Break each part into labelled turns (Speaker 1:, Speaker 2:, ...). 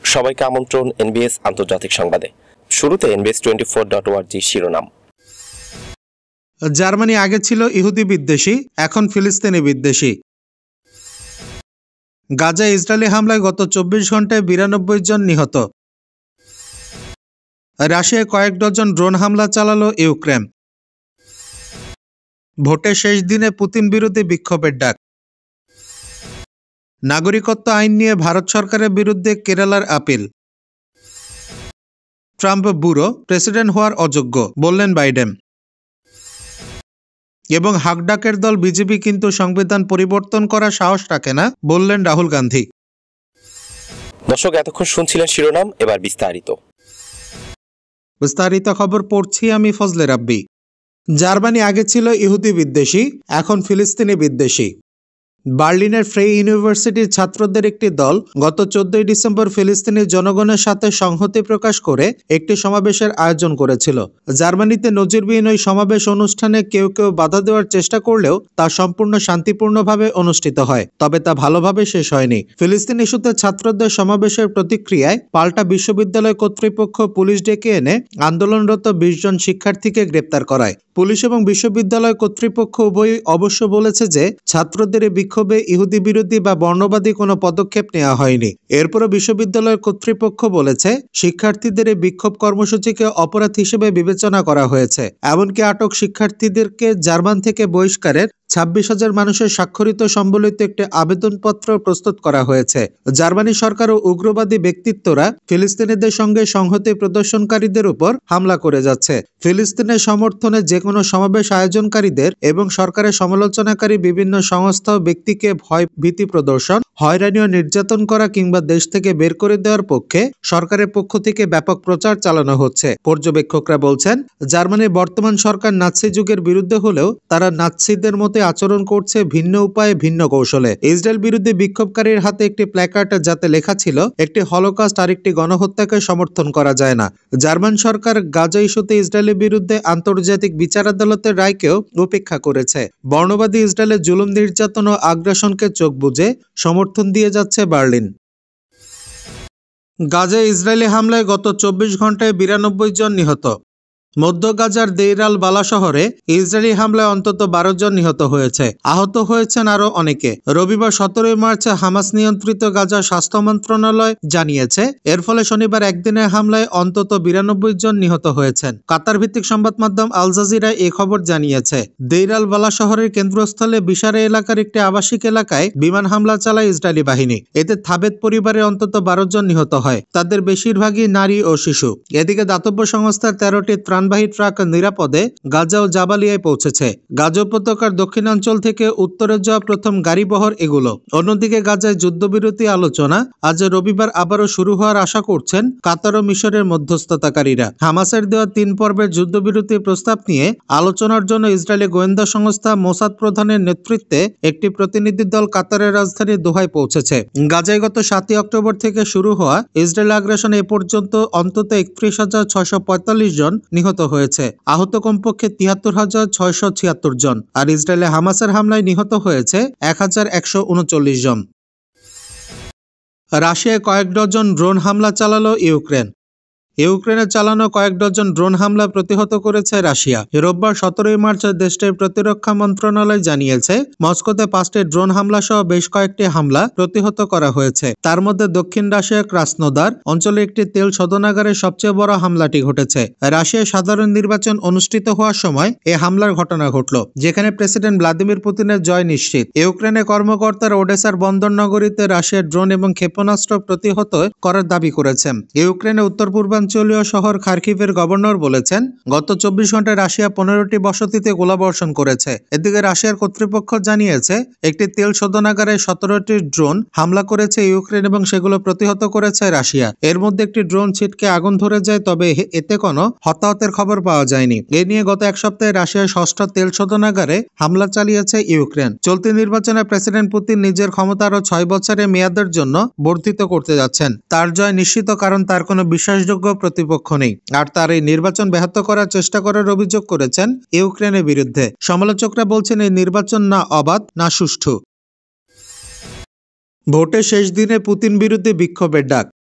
Speaker 1: সবাইকে আমন্ত্রণ এনবিএস আন্তর্জাতিক সংবাদে। শুরুতে NBS24.org শিরোনাম।
Speaker 2: জার্মানি আগে ছিল ইহুদি বিদ্বেষী, এখন ফিলিস্তিনি বিদ্বেষী। গাজায় ইসরায়েলি হামলায় গত 24 ঘন্টায় 92 জন নিহত। রাশিয়ায় কয়েক ডজন ড্রোন হামলা চালালো ইউক্রেন। ভোটের শেষ দিনে পুতিন বিরোধী বিক্ষোভের ডাক। নাগরিকত্ব আইন নিয়ে ভারত সরকারের বিরুদ্ধে কেরালার আপিল। ট্রাম্প বুড়ো, প্রেসিডেন্ট হওয়ার অযোগ্য বললেন বাইডেন। এবং হাকডাকের দল বিজেপি কিন্তু সংবিধান পরিবর্তন করার সাহস রাখে না বললেন রাহুল গান্ধী।
Speaker 1: দর্শক, এতক্ষণ শুনছিলেন শিরোনাম, এবার
Speaker 2: বিস্তারিত খবর পড়ছি আমি ফজলে রাব্বি। জার্মানি আগে ছিল ইহুদি বিদ্বেষী, এখন ফিলিস্তিনি বিদ্বেষী। বার্লিনের ফ্রে ইউনিভার্সিটির ছাত্রদের একটি দল গত 14 ডিসেম্বর ফিলিস্তিনি জনগণের সাথে সংহতি প্রকাশ করে একটি সমাবেশের আয়োজন করেছিল। জার্মানিতে নজিরবিহীন ওই সমাবেশ অনুষ্ঠানে কেউ কেউ বাধা দেওয়ার চেষ্টা করলেও তা সম্পূর্ণ শান্তিপূর্ণভাবে অনুষ্ঠিত হয়, তবে তা ভালোভাবে শেষ হয়নি। ফিলিস্তিন ইস্যুতে ছাত্রদের সমাবেশের প্রতিক্রিয়ায় পাল্টা বিশ্ববিদ্যালয় কর্তৃপক্ষ পুলিশ ডেকে এনে আন্দোলনরত 20 জন শিক্ষার্থীকে গ্রেপ্তার করায়। পুলিশ এবং বিশ্ববিদ্যালয় কর্তৃপক্ষ উভয়ই অবশ্য বলেছে যে ছাত্রদের বিক্ষোভে ইহুদি বিরোধী বা বর্ণবাদী কোনো পদক্ষেপ নেওয়া হয়নি। এরপরও বিশ্ববিদ্যালয় কর্তৃপক্ষ বলেছে শিক্ষার্থীদের এই বিক্ষোভ কর্মসূচিকে অপরাধ হিসেবে বিবেচনা করা হয়েছে। এমনকি আটক শিক্ষার্থীদেরকে জার্মান থেকে বহিষ্কারের 26,000 মানুষের স্বাক্ষরিত সম্বলিত একটি আবেদনপত্র প্রস্তুত করা হয়েছে। জার্মানি সরকার ও উগ্রবাদী ব্যক্তিত্বরা ফিলিস্তিনিদের সঙ্গে সংহতি প্রদর্শনকারীদের উপর হামলা করে যাচ্ছে। ফিলিস্তিনের সমর্থনে যে কোনো সমাবেশ আয়োজনকারীদের এবং সরকারের সমালোচনাকারী বিভিন্ন সংস্থা ও ব্যক্তিকে ভয় ভীতি প্রদর্শন, হয়রানি ও নির্যাতন করা কিংবা দেশ থেকে বের করে দেওয়ার পক্ষে সরকারের পক্ষ থেকে ব্যাপক প্রচার চালানো হচ্ছে। পর্যবেক্ষকরা বলছেন, জার্মানির বর্তমান সরকার নাৎসি যুগের বিরুদ্ধে হলেও তারা নাৎসিদের মতো আচরণ করছে ভিন্ন উপায়ে, ভিন্ন কৌশলে। ইসরায়েল বিরুদ্ধে বিক্ষোভকারীর হাতে একটি প্ল্যাকার্ড যাতে লেখা ছিল একটি হলোকস্ট আর একটি গণহত্যাকে সমর্থন করা যায় না। জার্মান সরকার গাজা ইস্যুতে ইসরায়েলের বিরুদ্ধে আন্তর্জাতিক বিচার আদালতের রায়কেও উপেক্ষা করেছে। বর্ণবাদী ইসরায়েলের জুলুম, নির্যাতন ও আগ্রাসনকে চোখ বুজে সমর্থন দিয়ে যাচ্ছে বার্লিন। গাজায় ইসরায়েলি হামলায় গত 24 ঘন্টায় 92 জন নিহত। মধ্য গাজার দেইর আল বালা শহরে ইসরায়েলি হামলায় অন্তত 12 জন নিহত হয়েছে। আহত হয়েছেন আরো অনেকে। রবিবার 17 মার্চ হামাস নিয়ন্ত্রিত গাজা স্বাস্থ্য মন্ত্রণালয় জানিয়েছে, এর ফলে শনিবার একদিনের হামলায় অন্তত 92 জন নিহত হয়েছেন। কাতার ভিত্তিক সংবাদ মাধ্যম আল জাজিরা এই খবর জানিয়েছে। দেইর আল বালা শহরের কেন্দ্রস্থলে বিশারে এলাকার একটি আবাসিক এলাকায় বিমান হামলা চালায় ইসরায়েলি বাহিনী। এতে থাবেত পরিবারের অন্তত 12 জন নিহত হয়, তাদের বেশিরভাগই নারী ও শিশু। এদিকে দাতব্য সংস্থার 13টি ত্রাণবাহী ট্রাক নিরাপদে গাজা ও জাবালিয়ায় পৌঁছেছে। গাজা উপত্যকার দক্ষিণাঞ্চল থেকে উত্তরে যাওয়া প্রথম গাড়িবহর এগুলো। অন্যদিকে গাজায় যুদ্ধবিরতি আলোচনা আজ রবিবার আবারও শুরু হওয়ার আশা করছেন কাতার ও মিশরের মধ্যস্থতাকারীরা। হামাসের দেওয়া 3 পর্বের যুদ্ধবিরতির প্রস্তাব নিয়ে আলোচনার জন্য ইসরায়েলি গোয়েন্দা সংস্থা মোসাদ প্রধানের নেতৃত্বে একটি প্রতিনিধি দল কাতারের রাজধানী দোহায় পৌঁছেছে। গাজায় গত 7 অক্টোবর থেকে শুরু হওয়া ইসরায়েল আগ্রাসনে এ পর্যন্ত অন্তত 31,645 জন নিহত হয়েছে। আহত কমপক্ষে 73,676 জন। আর ইসরায়েলে হামাসের হামলায় নিহত হয়েছে 1,139 জন। রাশিয়ায় কয়েক ডজন ড্রোন হামলা চালালো ইউক্রেন। ইউক্রেনে চালানো কয়েক ডজন ড্রোন হামলা প্রতিহত করেছে রাশিয়া। রোববার 17 মার্চ দেশটির প্রতিরক্ষা মন্ত্রণালয় জানিয়েছে, মস্কোতে 5টি ড্রোন হামলা সহ বেশ কয়েকটি হামলা প্রতিহত করা হয়েছে। তার মধ্যে দক্ষিণ রাশিয়ার ক্রাসনোদার অঞ্চলে একটি তেল শোধনাগারে সবচেয়ে বড় হামলাটি ঘটেছে। রাশিয়ায় সাধারণ নির্বাচন অনুষ্ঠিত হওয়ার সময় এই হামলার ঘটনা ঘটল, যেখানে প্রেসিডেন্ট ভ্লাদিমির পুতিনের জয় নিশ্চিত। ইউক্রেনের কর্মকর্তারা ওডেসার বন্দর নগরীতে রাশিয়ার ড্রোন এবং ক্ষেপণাস্ত্র প্রতিহত করার দাবি করেছেন। ইউক্রেনের উত্তর পূর্বাঞ্চলীয় শহর খার্কিভের গভর্নর বলেছেন, গত 24 ঘন্টায় রাশিয়া 15টি বসতিতে গোলাবর্ষণ করেছে। এদিকে রাশিয়ার কর্তৃপক্ষ জানিয়েছে, একটি তেল শোধনাগারে 17টি ড্রোন হামলা করেছে ইউক্রেন এবং সেগুলো প্রতিহত করেছে রাশিয়া। এর মধ্যে একটি ড্রোন ছিটকে আগুন ধরে যায়, তবে এতে কোনো হতাহতের খবর পাওয়া যায়নি। এ নিয়ে গত এক সপ্তাহে রাশিয়ার 6ষ্ঠ তেল শোধনাগারে হামলা চালিয়েছে ইউক্রেন। চলতি নির্বাচনে প্রেসিডেন্ট পুতিন নিজের ক্ষমতা আরো 6 বছরের মেয়াদের জন্য বর্ধিত করতে যাচ্ছেন। তার জয় নিশ্চিত, কারণ তার কোনো বিশ্বাসযোগ্য প্রতিপক্ষ নেই। আর তার এই নির্বাচন ব্যাহত করার চেষ্টা করার অভিযোগ করেছেন ইউক্রেনের বিরুদ্ধে। সমালোচকরা বলছেন, এই নির্বাচন না অবাধ না সুষ্ঠু। ভোটের শেষ দিনে পুতিন বিরুদ্ধে বিক্ষোভের ডাক।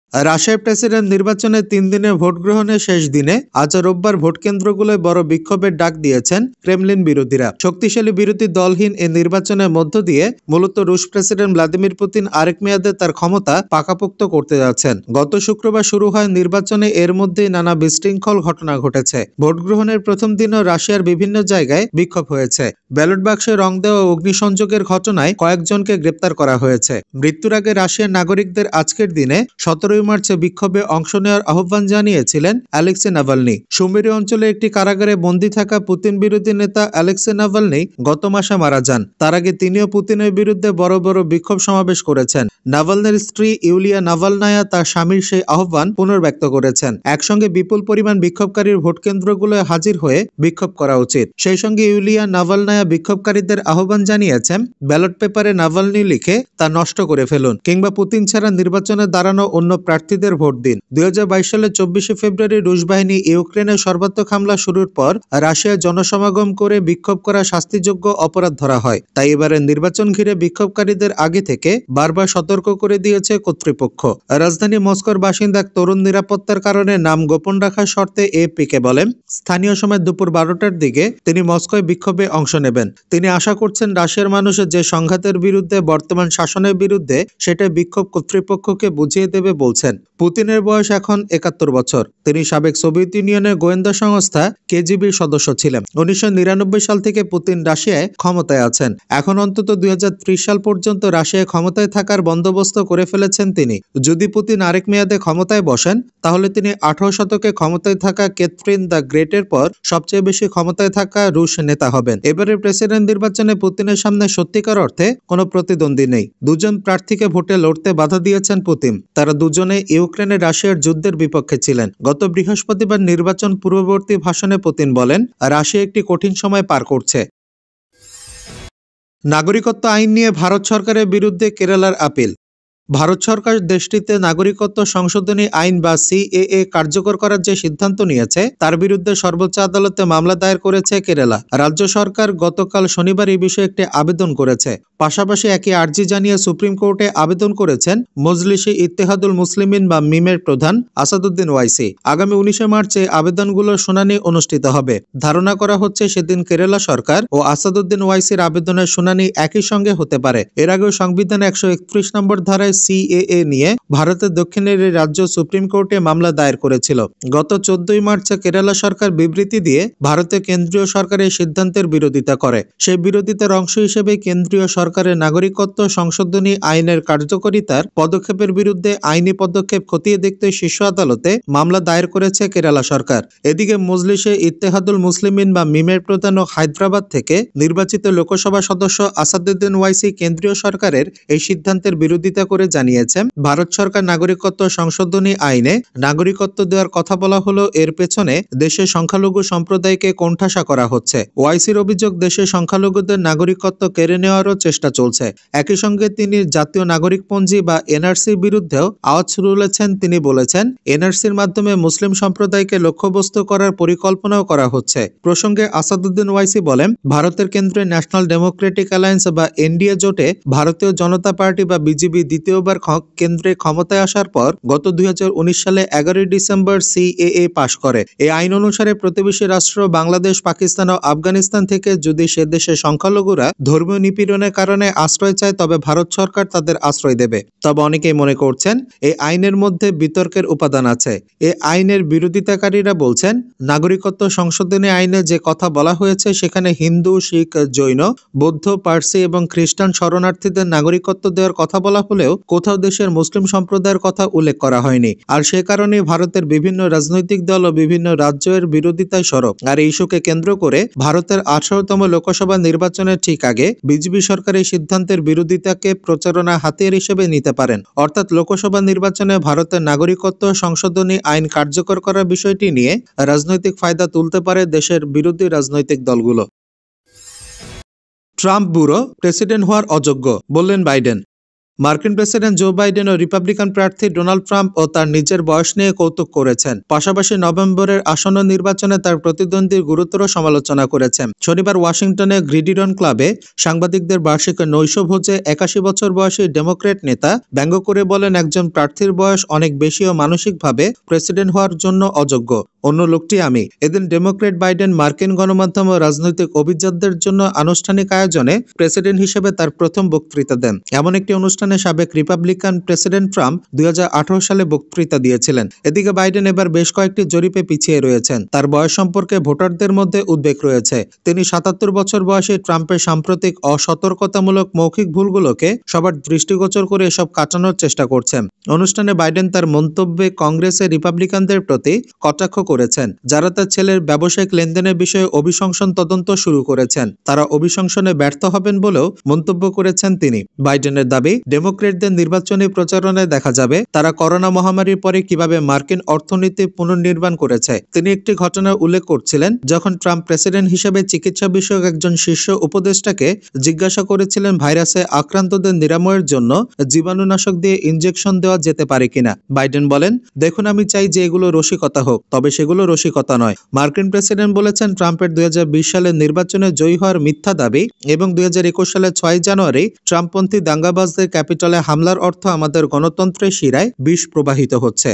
Speaker 2: রাশিয়ার প্রেসিডেন্ট নির্বাচনে 3 দিনের ভোট গ্রহণের শেষ দিনে আজ রোববার ভোট কেন্দ্রগুলোয় বড় বিক্ষোভের ডাক দিয়েছেন ক্রেমলিন বিরোধীরা। শক্তিশালী বিরোধী দলহীন এই নির্বাচনের মধ্য দিয়ে মূলত রুশ প্রেসিডেন্ট ভ্লাদিমির পুতিন আরেক মেয়াদে তার ক্ষমতা পাকাপোক্ত করতে যাচ্ছেন। গত শুক্রবার শুরু হয় নির্বাচনে, এর মধ্যেই নানা বিশৃঙ্খল ঘটনা ঘটেছে। ভোট গ্রহণের প্রথম দিনও রাশিয়ার বিভিন্ন জায়গায় বিক্ষোভ হয়েছে। ব্যালট বাক্সে রং দেওয়া ও অগ্নিসংযোগের ঘটনায় কয়েকজনকে গ্রেপ্তার করা হয়েছে। মৃত্যুর আগে রাশিয়ার নাগরিকদের আজকের দিনে 17 মার্চে বিক্ষোভে অংশ নেওয়ার আহ্বান জানিয়েছিলেন অ্যালেক্সি নাভালনি। সুমেরু অঞ্চলে একটি কারাগারে বন্দী থাকা পুতিন বিরোধী নেতা অ্যালেক্সি নাভালনি গত মাসে মারা যান। তার আগে তিনিও পুতিনের বিরুদ্ধে বড় বড় বিক্ষোভ সমাবেশ করেছেন। নাভালনির স্ত্রী ইউলিয়া নাভালনায়া তার স্বামীর সেই আহ্বান পুনর্ব্যক্ত করেছেন। একসঙ্গে বিপুল পরিমাণ বিক্ষোভকারীর ভোট কেন্দ্রগুলোয় হাজির হয়ে বিক্ষোভ করা উচিত। সেই সঙ্গে ইউলিয়া নাভালনায়া বিক্ষোভকারীদের আহ্বান জানিয়েছেন, ব্যালট পেপারে নাভালনি লিখে তা নষ্ট করে ফেলুন, কিংবা পুতিন ছাড়া নির্বাচনে দাঁড়ানো অন্য প্রার্থীদের ভোট দিন। 2022 সালের 24 ফেব্রুয়ারি রুশ বাহিনী ইউক্রেনের সর্বাত্মক হামলা শুরুর পর রাশিয়ায় জনসমাগম করে বিক্ষোভ করা শাস্তিযোগ্য অপরাধ ধরা হয়। তাই এবারের নির্বাচন ঘিরে বিক্ষোভকারীদের আগে থেকে বারবার সতর্ক করে দিয়েছে কর্তৃপক্ষ। রাজধানী মস্কোর বাসিন্দা এক তরুণ নিরাপত্তার কারণে নাম গোপন রাখার শর্তে এএফপিকে বলেন, স্থানীয় সময় দুপুর 12টার দিকে তিনি মস্কোয় বিক্ষোভে অংশ নেবেন। তিনি আশা করছেন রাশিয়ার মানুষের যে সংঘাতের বিরুদ্ধে বর্তমান শাসনের বিরুদ্ধে সেটা বিক্ষোভ কর্তৃপক্ষকে বুঝিয়ে দেবে বলছেন। পুতিনের বয়স এখন 71 বছর। তিনি সাবেক সোভিয়েত ইউনিয়নের গোয়েন্দা সংস্থা কেজিবির সদস্য ছিলেন। 1999 সাল থেকে পুতিন রাশিয়ায় ক্ষমতায় আছেন। এখন অন্তত 2030 সাল পর্যন্ত রাশিয়ায় ক্ষমতায় থাকার বন্দোবস্ত করে ফেলেছেন তিনি। যদি পুতিন আরেক মেয়াদে ক্ষমতায় বসেন, তাহলে তিনি 18 শতকে ক্ষমতায় থাকা ক্যাথরিন দ্য গ্রেটের পর সবচেয়ে বেশি ক্ষমতায় থাকা রুশ নেতা হবেন। এবারের প্রেসিডেন্ট নির্বাচনে পুতিনের সামনে সত্যিকার অর্থে কোনো প্রতিদ্বন্দ্বী নেই। দুজন প্রার্থীকে ভোটে লড়তে বাধা দিয়েছেন পুতিন। তারা দুজনে ইউক্রেনে রাশিয়ার যুদ্ধের বিপক্ষে ছিলেন। গত বৃহস্পতিবার নির্বাচন পূর্ববর্তী ভাষণে পুতিন বলেন, রাশিয়া একটি কঠিন সময় পার করছে। নাগরিকত্ব আইন নিয়ে ভারত সরকারের বিরুদ্ধে কেরালার আপিল। ভারত সরকার দেশটিতে নাগরিকত্ব সংশোধনী আইন বা সিএএ কার্যকর করার যে সিদ্ধান্ত নিয়েছে তার বিরুদ্ধে সর্বোচ্চ আদালতে মামলা দায়ের করেছে কেরালা। রাজ্য সরকার গতকাল শনিবার এই বিষয়ে একটি আবেদন করেছে। পাশাপাশি একই আর্জি জানিয়ে সুপ্রিম কোর্টে আবেদন করেছেন মজলিসে ইত্তেহাদুল মুসলিমিন বা মিমের প্রধান আসাদুদ্দিন ওয়াইসি। আগামী 19 মার্চে আবেদনগুলোর শুনানি অনুষ্ঠিত হবে। ধারণা করা হচ্ছে সেদিন কেরালা সরকার ও আসাদুদ্দিন ওয়াইসির আবেদনের শুনানি একই সঙ্গে হতে পারে। এর আগেও সংবিধানে 131 নম্বর ধারায় সিএএ নিয়ে ভারতের দক্ষিণের এই রাজ্য সুপ্রিম কোর্টে মামলা দায়ের করেছিল। গত 14 মার্চে কেরালা সরকার বিবৃতি দিয়ে ভারতের কেন্দ্রীয় সরকারের সিদ্ধান্তের বিরোধিতা করে। সেই বিরোধিতার অংশ হিসেবে কেন্দ্রীয় সরকারের নাগরিকত্ব সংশোধনী আইনের কার্যকারিতার পদক্ষেপের বিরুদ্ধে আইনি পদক্ষেপ খতিয়ে দেখতে শীর্ষ আদালতে মামলা দায়ের করেছে কেরালা সরকার। এদিকে মজলিসে ইত্তেহাদুল মুসলিমিন বা মিমের প্রধান ও হায়দ্রাবাদ থেকে নির্বাচিত লোকসভা সদস্য আসাদুদ্দিন ওয়াইসি কেন্দ্রীয় সরকারের এই সিদ্ধান্তের বিরোধিতা করে জানিয়েছেন, ভারত সরকার নাগরিকত্ব সংশোধনী আইনে নাগরিকত্ব দেওয়ার কথা বলা হলেও এর পেছনে দেশের সংখ্যালঘু সম্প্রদায়কে কোণঠাসা করা হচ্ছে। ওয়াইসির অভিযোগ, দেশের সংখ্যালঘুদের নাগরিকত্ব কেড়ে নেওয়ারও চেষ্টা চলছে। একই সঙ্গে তিনি জাতীয় নাগরিকপঞ্জি বা এনআরসির বিরুদ্ধেও আওয়াজ তুলেছেন। তিনি বলেছেন, এনআরসির মাধ্যমে মুসলিম সম্প্রদায়কে লক্ষ্যবস্তু করার পরিকল্পনাও করা হচ্ছে। প্রসঙ্গে আসাদুদ্দিন ওয়াইসি বলেন, ভারতের কেন্দ্রে ন্যাশনাল ডেমোক্রেটিক অ্যালায়েন্স বা এনডিএ জোটে ভারতীয় জনতা পার্টি বা বিজেপি দ্বিতীয়বার কেন্দ্রে ক্ষমতায় আসার পর গত 2019 সালে 11 ডিসেম্বর সিএএ পাশ করে। এই আইন অনুসারে প্রতিবেশী রাষ্ট্র বাংলাদেশ, পাকিস্তান ও আফগানিস্তান থেকে যদি সে দেশের সংখ্যালঘুরা ধর্মীয় নিপীড়নের কারণে আশ্রয় চায়, তবে ভারত সরকার তাদের আশ্রয় দেবে। তবে অনেকেই মনে করছেন এই আইনের মধ্যে বিতর্কের উপাদান আছে। এই আইনের বিরোধিতাকারীরা বলছেন, নাগরিকত্ব সংশোধনী আইনে যে কথা বলা হয়েছে সেখানে হিন্দু, শিখ, জৈন, বৌদ্ধ, পার্সি এবং খ্রিস্টান শরণার্থীদের নাগরিকত্ব দেওয়ার কথা বলা হলেও কোথাও দেশের মুসলিম সম্প্রদায়ের কথা উল্লেখ করা হয়নি। আর সে কারণে ভারতের বিভিন্ন রাজনৈতিক দল ও বিভিন্ন রাজ্যের বিরোধিতায় সরব। আর এই ইস্যুকে কেন্দ্র করে ভারতের 18তম লোকসভা নির্বাচনের ঠিক আগে বিজেপি সরকার এই সিদ্ধান্তের বিরোধিতাকে প্রচারণা হাতিয়ার হিসেবে নিতে পারেন। অর্থাৎ লোকসভা নির্বাচনে ভারতের নাগরিকত্ব সংশোধনী আইন কার্যকর করার বিষয়টি নিয়ে রাজনৈতিক ফায়দা তুলতে পারে দেশের বিরোধী রাজনৈতিক দলগুলো। ট্রাম্প বুড়ো, প্রেসিডেন্ট হওয়ার অযোগ্য, বললেন বাইডেন। মার্কিন প্রেসিডেন্ট জো বাইডেন ও রিপাবলিকান প্রার্থী ডোনাল্ড ট্রাম্প ও তার নিজের বয়স নিয়ে কৌতুক করেছেন। পাশাপাশি নভেম্বরের আসন্ন নির্বাচনে তার প্রতিদ্বন্দ্বীর গুরুতর সমালোচনা করেছেন। শনিবার ওয়াশিংটনে গ্রিডিরন ক্লাবে সাংবাদিকদের বার্ষিক নৈশভোজে 81 বছর বয়সী ডেমোক্রেট নেতা ব্যঙ্গ করে বলেন, একজন প্রার্থীর বয়স অনেক বেশি ও মানসিকভাবে প্রেসিডেন্ট হওয়ার জন্য অযোগ্য। অন্য লোকটি আমি। এদিন ডেমোক্রেট বাইডেন মার্কিন গণমাধ্যম ও রাজনৈতিক অভিজাতদের জন্য আনুষ্ঠানিক আয়োজনে প্রেসিডেন্ট হিসেবে তার প্রথম বক্তৃতা দেন। এমন একটি অনুষ্ঠানে সাবেক রিপাবলিকান প্রেসিডেন্ট ট্রাম্প 2018 সালে বক্তৃতা দিয়েছিলেন। এদিকে বাইডেন এবার বেশ কয়েকটি জরিপে পিছিয়ে রয়েছেন। তার বয়স সম্পর্কে ভোটারদের মধ্যে উদ্বেগ রয়েছে। তিনি 77 বছর বয়সী ট্রাম্পের সাম্প্রতিক অসতর্কতামূলক মৌখিক ভুলগুলোকে সবার দৃষ্টিগোচর করে এসব কাটানোর চেষ্টা করছেন। অনুষ্ঠানে বাইডেন তার মন্তব্যে কংগ্রেসে রিপাবলিকানদের প্রতি কটাক্ষ করেছেন, যারা তার ছেলের ব্যবসায়িক লেনদেনের বিষয়ে অভিশংসন তদন্ত শুরু করেছেন। তারা অভিশংসনে ব্যর্থ হবেন বলেও মন্তব্য করেছেন তিনি। বাইডেনের দাবি, ডেমোক্রেটদের নির্বাচনী প্রচারণায় দেখা যাবে তারা করোনা মহামারীর পরে কিভাবে মার্কিন অর্থনীতি পুনর্নির্মাণ করেছে। তিনি একটি ঘটনার উল্লেখ করছিলেন যখন ট্রাম্প প্রেসিডেন্ট হিসেবে চিকিৎসা বিষয়ক একজন শীর্ষ উপদেষ্টাকে জিজ্ঞাসা করেছিলেন ভাইরাসে আক্রান্তদের নিরাময়ের জন্য জীবাণুনাশক দিয়ে ইনজেকশন দেওয়া যেতে পারে কিনা। বাইডেন বলেন, দেখুন, আমি চাই যে এগুলো রসিকতা হোক, তবে সেগুলো রসিকতা নয়। মার্কিন প্রেসিডেন্ট বলেছেন ট্রাম্পের 2020 সালের নির্বাচনে জয়ী হওয়ার মিথ্যা দাবি এবং 2021 সালের 6 জানুয়ারি ট্রাম্পপন্থী দাঙ্গাবাজদের ক্যাপিটলে হামলার অর্থ আমাদের গণতন্ত্রের শিরায় বিষ প্রবাহিত হচ্ছে।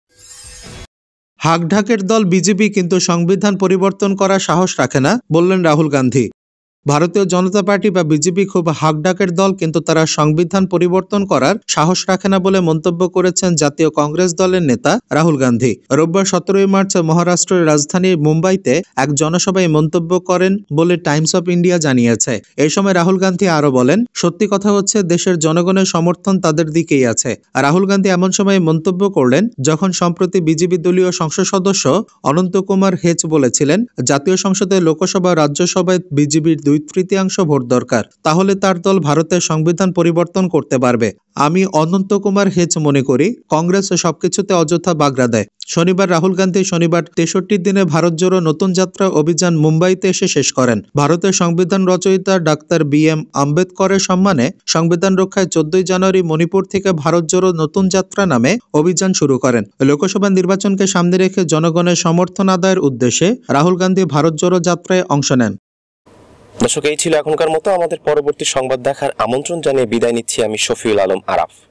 Speaker 2: হাকঢাকের দল বিজেপি কিন্তু সংবিধান পরিবর্তন করার সাহস রাখে না, বললেন রাহুল গান্ধী। ভারতীয় জনতা পার্টি বা বিজেপি খুব হাকডাকের দল, কিন্তু তারা সংবিধান পরিবর্তন করার সাহস রাখে না বলে মন্তব্য করেছেন জাতীয় কংগ্রেস দলের নেতা রাহুল গান্ধী। রোববার 17 মার্চ মহারাষ্ট্রের রাজধানী মুম্বাইতে এক জনসভায় মন্তব্য করেন বলে টাইমস অফ ইন্ডিয়া জানিয়েছে। এই সময় রাহুল গান্ধী আরো বলেন, সত্যি কথা হচ্ছে দেশের জনগণের সমর্থন তাদের দিকেই আছে। রাহুল গান্ধী এমন সময় মন্তব্য করলেন যখন সম্প্রতি বিজেপি দলীয় সংসদ সদস্য অনন্ত কুমার হেচ বলেছিলেন, জাতীয় সংসদে, লোকসভা, রাজ্যসভায় বিজেপির 2/3 ভোট দরকার, তাহলে তার দল ভারতের সংবিধান পরিবর্তন করতে পারবে। আমি অনন্ত কুমার হেচ মনে করি কংগ্রেস সবকিছুতে অযথা বাগড়া দেয়। শনিবার রাহুল গান্ধী 63 দিনে ভারত জোড়ো নতুন যাত্রা অভিযান মুম্বাইতে এসে শেষ করেন। ভারতের সংবিধান রচয়িতা ডাক্তার BM আম্বেদকরের সম্মানে সংবিধান রক্ষায় 14 জানুয়ারি মণিপুর থেকে ভারত জোড়ো নতুন যাত্রা নামে অভিযান শুরু করেন। লোকসভা নির্বাচনকে সামনে রেখে জনগণের সমর্থন আদায়ের উদ্দেশ্যে রাহুল গান্ধী ভারত জোড়ো যাত্রায় অংশ নেন।
Speaker 1: দর্শক, এই ছিল এখনকার মতো। আমাদের পরবর্তী সংবাদ দেখার আমন্ত্রণ জানিয়ে বিদায় নিচ্ছি আমি শফিউল আলম আরাফ।